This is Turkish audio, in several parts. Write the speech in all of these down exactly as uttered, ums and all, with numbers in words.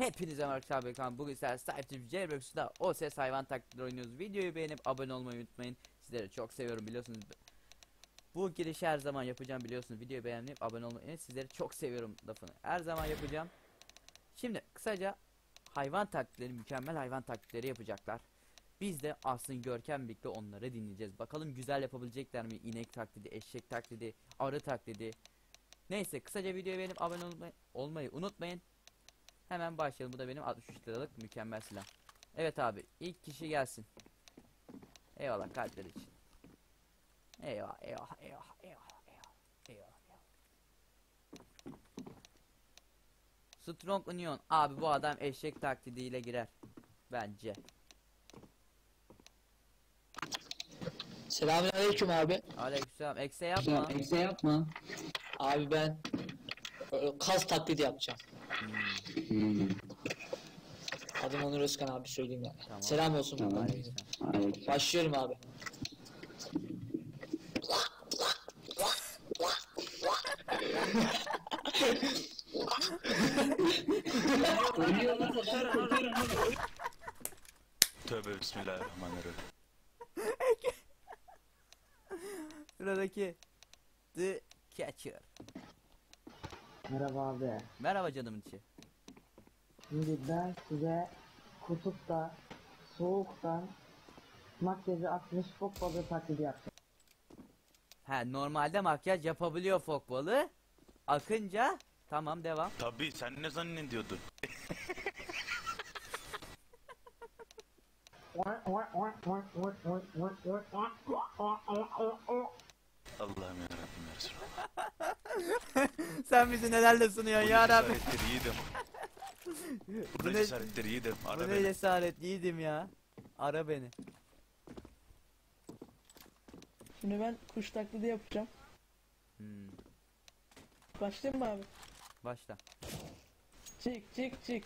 Hepinize merhaba kan. Bugün sizlerle Sahipçi Jailbreakers'da O S S hayvan taklitleri oynuyoruz. Videoyu beğenip abone olmayı unutmayın. Sizleri çok seviyorum biliyorsunuz. Bu girişi her zaman yapacağım biliyorsunuz. Videoyu beğenip abone olmayı, sizleri çok seviyorum lafını her zaman yapacağım. Şimdi kısaca hayvan taklitleri, mükemmel hayvan taklitleri yapacaklar. Biz de Aslı'nın Görkem birlikte onları dinleyeceğiz. Bakalım güzel yapabilecekler mi? İnek taklidi, eşek taklidi, arı taklidi. Neyse kısaca videoyu beğenip abone olmayı, olmayı unutmayın. Hemen başlayalım. Bu da benim altmış üç liralık mükemmel silah. Evet abi, ilk kişi gelsin. Eyvallah kalpler için. Eyvallah eyvallah eyvallah eyvallah eyvallah eyvallah. Strong Union. Abi bu adam eşek taklidiyle girer. Bence. Selamünaleyküm abi. Aleykümselam. Ekse yapma. Ekse yapma. Abi ben e, kaz taklidi yapacağım. Hmm. Adım Onur Özkan abi söyleyeyim yani. Tamam. Selam olsun. Tamam. Aleyküm. Aleyküm. Başlıyorum abi. Tövbe bismillahirrahmanirrahim. Sıradaki The Catcher. Merhaba abi. Merhaba canımın içi. Şimdi ben size kutupta, soğuktan makyajı atmış fok balığı taklidi yapacağım. He, normalde makyaj yapabiliyor fok balığı. Akınca tamam devam. Tabii sen ne zannediyordun? Allah'ım yarabbim ya Resulallah. Sen bizi nelerle sunuyorsun ya Rabbi. Cesaretleri yiğidim. Bu Bu ne- cesaretleri yiğidim. Bu Ara ne beni. cesaret yiğidim ya. Ara beni. Şimdi ben kuş taklidi yapacağım. Hmm, Başlayayım mı abi? başla. Çık çık çık.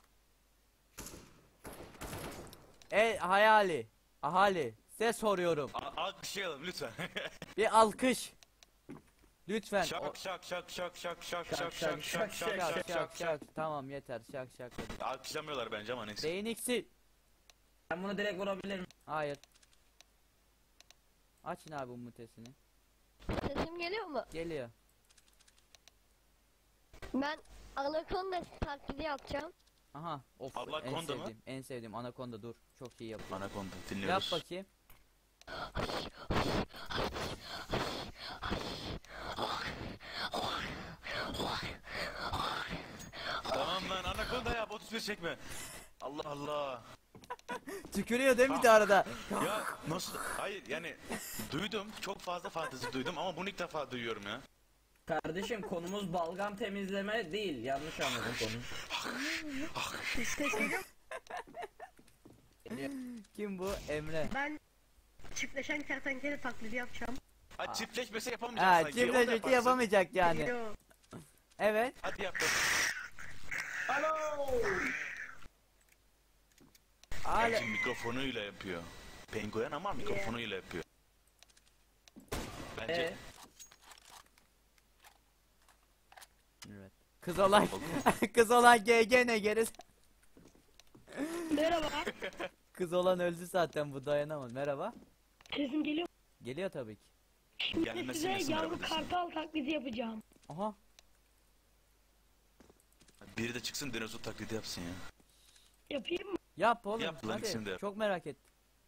Ey hayali. Ahali. Size soruyorum. A- Alkışlayalım lütfen. Bir alkış. Lütfen. O- Şak şak şak şak şak şak şak şak Şak şak şak şak şak. şak. Tamam yeter. Şak şak. hadi. Alkışlamıyorlar bence ama neyse. Beğeniksi. Ben bunu direkt vurabilirim. Hayır. Açın abi bu mutesini. Sesim geliyor mu? Geliyor. Ben Anaconda taklidi yapacağım. Aha. Of. En Anaconda mı? sevdiğim. En sevdiğim anakonda dur. Çok iyi yapıyor. Anaconda Yap dinliyoruz. bakayım. Tamam lan Anaconda yap otuz bir çekme. Allah Allah. Tükürüyor değil mi bir de arada? Ya nasıl? Hayır yani duydum. Çok fazla fantezi duydum ama bunu ilk defa duyuyorum ya. Kardeşim konumuz balgam temizleme değil. Yanlış anladın konuyu. Kim bu? Emre. Ben çiftleşen kertenkele taklidi yapacağım. Ha çiftleşmesi yapamayacağız Ha, sanki. Onu da çiftleşmesi yaparsın. yapamayacak yani. Yo. Evet. Hadi yap. Hala. Bence mikrofonuyla yapıyor. Penguen ama mikrofonuyla yapıyor. Bence Ee? Evet. Kız olan kız olan G G ne gerisi? Merhaba. Kız olan öldü zaten bu dayanamaz. Merhaba. Sesim geliyor mu? Geliyor tabii ki. Şimdi Gelmesine size sınır yavru haklısın. kartal taklidi yapacağım. Aha. biri de çıksın dinozor taklidi yapsın ya. Yapayım mı? Yap oğlum. Yap lan, ikisini de Hadi. yap. Çok merak ettim.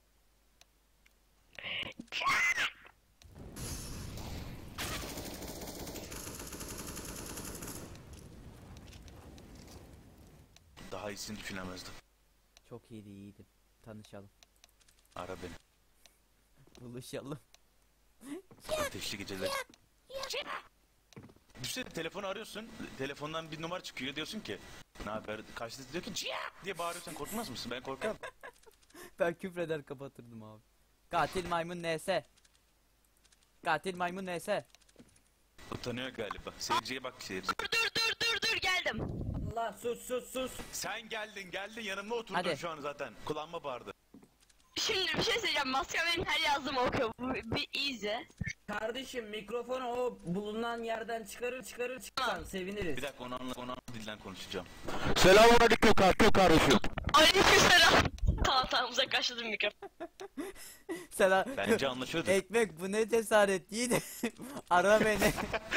Daha iyisini düşünemezdim. Çok iyiydi iyiydi. Tanışalım. Ara beni. Buluşalım. Ateşli geceler. Düşünsene telefonu arıyorsun. Telefondan bir numara çıkıyor diyorsun ki ne haber? Karşıda diyor ki Ciya! Diye bağırıyorsan korkmaz mısın? Ben korkarım. Ben küfreder kapatırdım abi. Katil maymun N S. Katil maymun N S. Utanıyor galiba. Seyirciye bak seyirci. Dur dur dur dur dur geldim. Allah sus sus sus. Sen geldin geldin yanımda oturdun Hadi. şu an zaten. Kulağıma bağırdı. Şimdi bir şey söyleyeceğim. Maske benim her yazdığımı okuyor. Bu bir izle. Kardeşim mikrofonu o bulunan yerden çıkarır çıkarır çıkarsan seviniriz. Bir dakika onu anla, onu anla dilden konuşacağım. Selamünaleyküm kardeşim. Aleykümselam. Tamam tamam uzaklaştırdım mikrofonu. Selam. Bence anlaşıyordu. Ekmek bu ne cesaret yiğidim. Ara beni.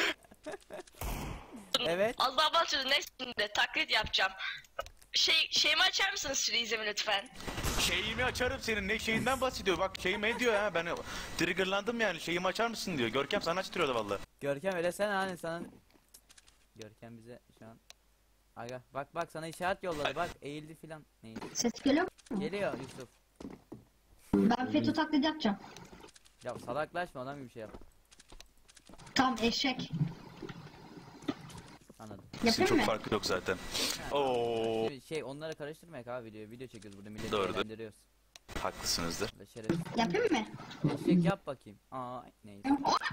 Evet. Az daha bahsedin ne şimdi taklit yapacağım. Şey şeyimi açar mısınız süre izlemi lütfen? Şeyimi açarım senin, ne şeyinden bahsediyor, bak şeyime diyor ha, ben triggerlandım yani, şeyimi açar mısın diyor. Görkem sana açtırıyordu valla. Görkem öyle sen hani sana. Görkem bize şu an. Aga bak bak sana işaret yolladı bak eğildi filan. Neydi? Ses geliyor mu? Geliyor Yusuf. Ben FETÖ taklidi yapacağım. Ya salaklaşma adam gibi bir şey yap. Tam eşek. Anladım. Sizin Yapayım çok mı? farkı yok zaten. Oo, Şimdi şey onları karıştırmayak abi video. Video çekiyoruz burada milleti Doğrudur. eğlendiriyoruz. haklısınızdır. Ve şerefsiz. Yapayım mı? Eşek yap bakayım. Aa neyse.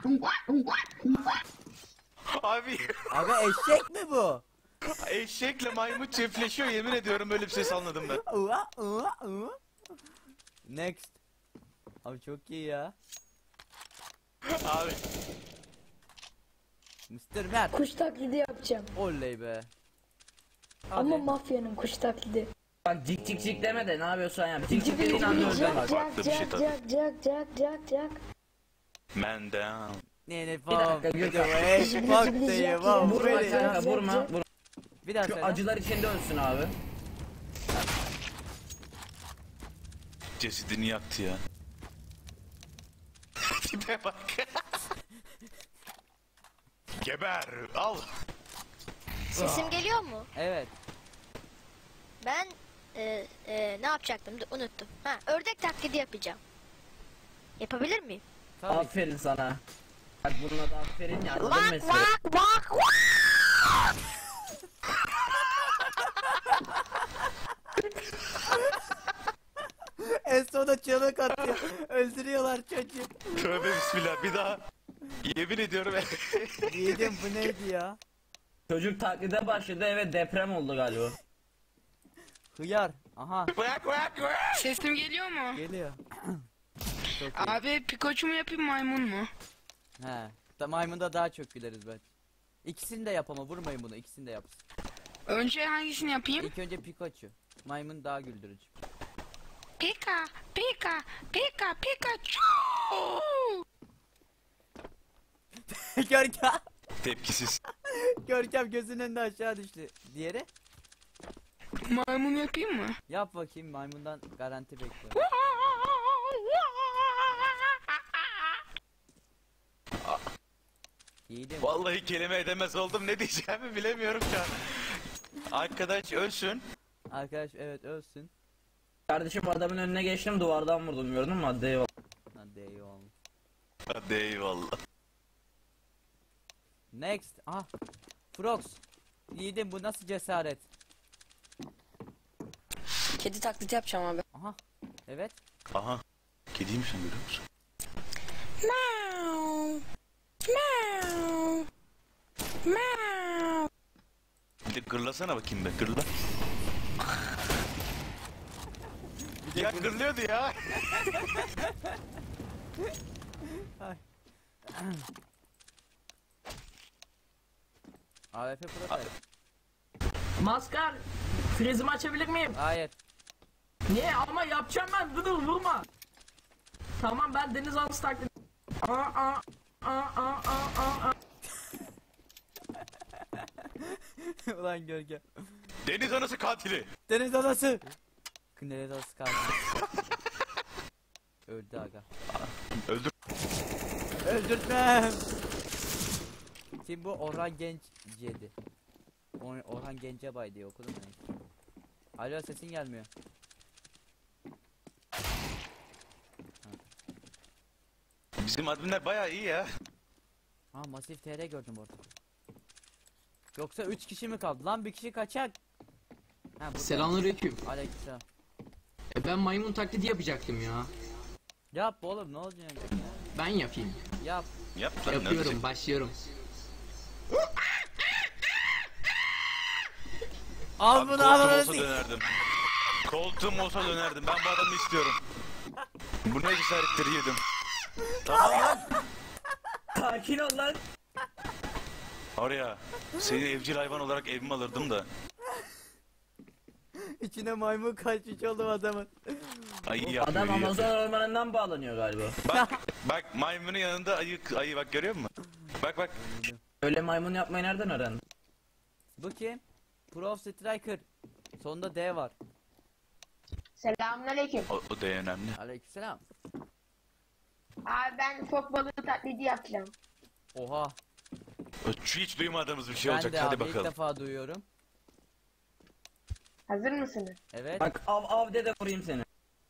Abi Aga eşek mi bu? eşekle maymun çiftleşiyor, yemin ediyorum böyle bir ses anladım ben. Ua, ua, ua. Next. Abi çok iyi ya. Abi mister Mert. Kuş taklidi yapacağım. Oley be. Ama mafyanın kuş taklidi. Bak cik cik cik deme de ne yapıyorsan yap. Cik cik dediğin anda öleceksin. farklı bir şey tabii. cak cak cak cak cak. Man down. Ne ne Bir dakika, Gürkan. Hey fuck diye wow Vurma böyle. kanka vurma. vurma. Bir daha Şu söyle. acılar içinde ölsün abi. Cesedini yaktı ya. Tipe bak. Geber, al. Sesim geliyor mu? Evet. Ben e, e, ne yapacaktım Dur, unuttum. Ha ördek taklidi yapacağım. Yapabilir miyim? Tabii. Aferin sana. Bak bunun adı aferin ya anladın mı Vak mesele? vak vak vak. En sonunda çığlık atıyor. Öldürüyorlar çocuğu. Tövbe bismillah, bir daha. Yemin ediyorum. Yiğidim bu neydi ya? Çocuk taklide başladı evet deprem oldu galiba. Hıyar. Aha Bırak bırak bırak. Sesim geliyor mu? geliyor. Çok iyi. Abi Pikachu mu yapayım maymun mu? He. Da maymunda daha çok güleriz ben. İkisini de yap ama vurmayın bunu. İkisini de yapsın. Önce hangisini yapayım? İlk önce Pikachu. Maymun daha güldürücü. Pika, Pika, Pika, Pikachu. Görkem. Tepkisiz. Görkem gözünün önünde aşağı düştü. Diğeri? Maymun yapayım mı? Yap bakayım maymundan garanti bekliyorum. Yiğidim. Vallahi kelime edemez oldum, ne diyeceğimi bilemiyorum şu an. Arkadaş ölsün. Arkadaş evet ölsün. Kardeşim adamın önüne geçtim duvardan vurdum gördün mü? Hadi eyvallah. Hadi eyvallah. Hadi eyvallah. Next. Aha. Frogs. Yiğidim bu nasıl cesaret? Kedi taklidi yapacağım abi. Aha. Evet. Aha. Kediymiş sen, görüyor musun? Meow. Meow. Meow. Bir de gırlasana bakayım be, gırla. Ya gırlıyordu ya. A W P Prototype. Maskar frizimi açabilir miyim? Hayır. Niye ama yapacağım ben dur vurma. Tamam ben denizaltı taklidi. Aa aa aa aa aa aa. Ulan Görkem. Deniz anası katili. Deniz adası. Deniz adası kaldı. Öldü aga. Öldür. Öldürtmem. Kim bu? Orhan Genç Cedi. Or Orhan Gencebay diye okudum ben. Alo sesin gelmiyor. Bizim adminler bayağı iyi ya. Ha Masif T R gördüm orada. Yoksa üç kişi mi kaldı? Lan bir kişi kaçak. Ha, burada. Selamünaleyküm. Aleykümselam. E ben maymun taklidi yapacaktım ya. Yap oğlum ne olacak? Ben yapayım. Yap. Yap lan, ne Yapıyorum, diyecek? başlıyorum. Al Abi bunu koltuğum al olsa bunu. dönerdim. Koltuğum olsa dönerdim. Ben bu adamı istiyorum. Bu ne cesarettir yedim. Tamam lan. Sakin ol lan. Oraya seni evcil hayvan olarak evime alırdım da. İçine maymun kaçmış oğlum adamın. Ay iyi yapıyor, Adam iyi Amazon yapıyor. ormanından bağlanıyor galiba. Bak bak maymunun yanında ayı ayı bak görüyor musun? Bak bak. Öyle maymun yapmayı nereden öğrendin? Bu kim? Pro Striker. Sonunda D var. Selamünaleyküm. O, o da önemli. Aleykümselam. Abi ben fok balığı taklidi yapacağım. Oha. Şu hiç duymadığımız bir şey Ben olacak. de Hadi abi ilk bakalım. defa duyuyorum. Hazır mısınız? Evet. Bak av av de de vurayım seni.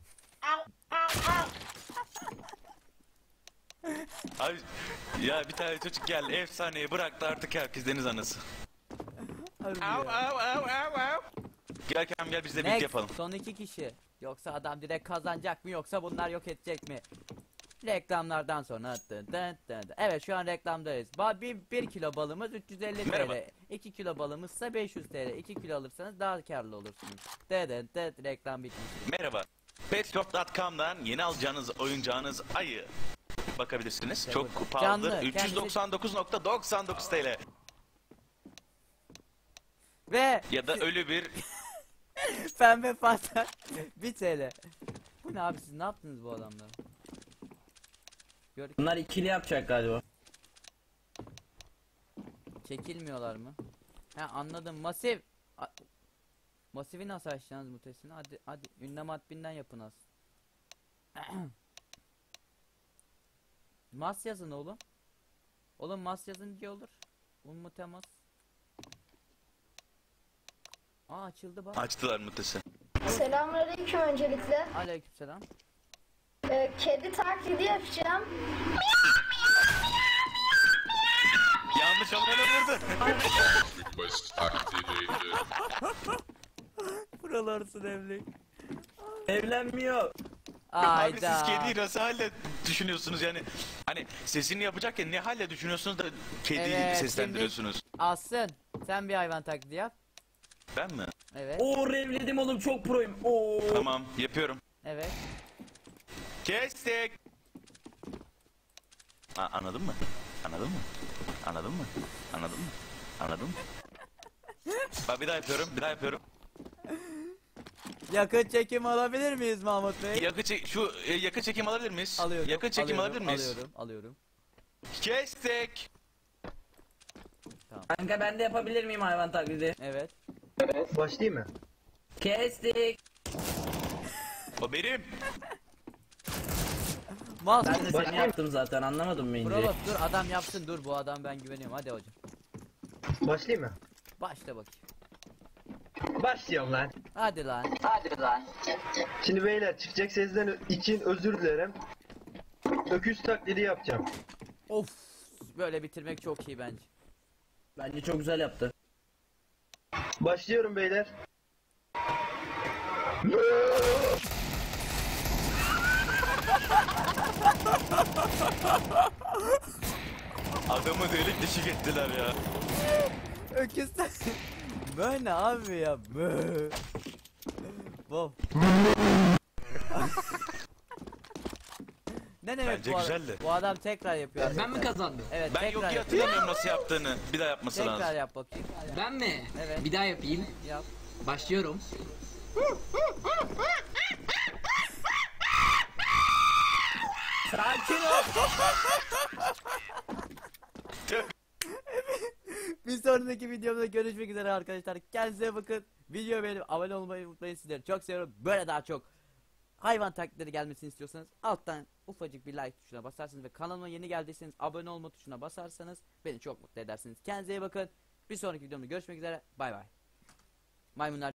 Abi ya bir tane çocuk geldi efsaneyi bıraktı artık herkes deniz anası. Harbi Av ya. av av av av. Gel Kerem gel biz de birlikte Next. yapalım. Son iki kişi. Yoksa adam direkt kazanacak mı yoksa bunlar yok edecek mi? Reklamlardan sonra dın dın dın dın. Evet şu an reklamdayız. Ba bir, bir kilo balımız üç yüz elli Merhaba. T L. iki kilo balımızsa beş yüz T L. iki kilo alırsanız daha karlı olursunuz. Dın dın dın reklam bitmiş. Merhaba. Petshop nokta com'dan yeni alacağınız oyuncağınız ayı bakabilirsiniz. İşte Çok burada. pahalıdır. Canlı, üç yüz doksan dokuz nokta doksan dokuz T L. Ve Ya da ölü bir pembe panter bir T L. Bu ne abi siz ne yaptınız bu adamla? Gör Bunlar ikili yapacak galiba. çekilmiyorlar mı? He anladım. Masif. A- Masifi nasıl açacaksınız mutesini? Hadi hadi ünlem adbinden yapın az. Mas yazın oğlum. Oğlum mas yazınca olur. Unmutemas. Aa açıldı bak. açtılar mutesi. Selamünaleyküm öncelikle. Aleykümselam. Ee, kedi taklidi yapacağım. Yanlış anlayan vurdu. Buralar evli. Evlenmiyor. Abi siz Ayda. kediyi nasıl halle düşünüyorsunuz yani? Hani sesini yapacakken ne halle düşünüyorsunuz da kediyi Evet, seslendiriyorsunuz? Asın. Sen bir hayvan taklidi yap. Ben mi? Evet. Oo revledim oğlum çok proyum. Oo. Tamam yapıyorum. Evet. Kestik. A- anladın mı? Anladın mı? Anladın mı? Anladın mı? Anladın mı? Bak bir daha yapıyorum, bir daha yapıyorum. Yakın çekim alabilir miyiz Mahmut Bey? Yakı çek şu e, yakı çekim alabilir miyiz? Alıyorum. Yakı çekim alıyorum, alabilir miyiz? Alıyorum, alıyorum. Kestik. Kanka ben de yapabilir miyim hayvan taklidi? Evet. Başlayayım mı? Kestik. O benim. Mal. Ben de seni yaptım zaten anlamadın mı İnci? Prolog dur adam yapsın dur bu adam ben güveniyorum hadi hocam. Başlayayım mı? Başla bakayım. Başlıyorum lan. Hadi lan. Şimdi beyler çıkacak sesler için özür dilerim. Öküz taklidi yapacağım. Of. Böyle bitirmek çok iyi bence. Bence çok güzel yaptı. Başlıyorum beyler. Adamı delik deşik ettiler ya. Öküz Böyle ne abi ya? Bö. Wow. Ne demek Bence bu adam? güzeldi. Bu adam tekrar yapıyor. Ben mi kazandım? Evet Ben yok tekrar ki yap. hatırlamıyorum nasıl yaptığını. Bir daha yapması Tekrar lazım. yap bakayım. Ben mi? Evet. Bir daha yapayım. Yap. Başlıyorum. Sakin ol. Bir sonraki videomda görüşmek üzere arkadaşlar. Kendinize bakın. Videoyu beğenip abone olmayı unutmayın. Sizleri çok seviyorum. Böyle daha çok hayvan taklitleri gelmesini istiyorsanız alttan ufacık bir like tuşuna basarsınız ve kanalıma yeni geldiyseniz abone olma tuşuna basarsanız beni çok mutlu edersiniz. Kendinize iyi bakın. Bir sonraki videomda görüşmek üzere. Bay bay. Maymunlar